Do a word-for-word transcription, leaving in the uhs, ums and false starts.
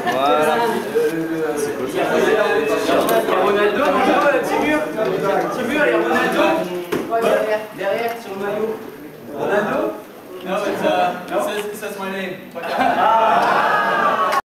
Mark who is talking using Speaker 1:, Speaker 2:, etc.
Speaker 1: Voilà. C'est quoi ça? Il y a Ronaldo, Timur. Timur, il y a Ronaldo. Derrière, derrière, sur le maillot. Ronaldo?
Speaker 2: No, it's, uh, it says, it says my name.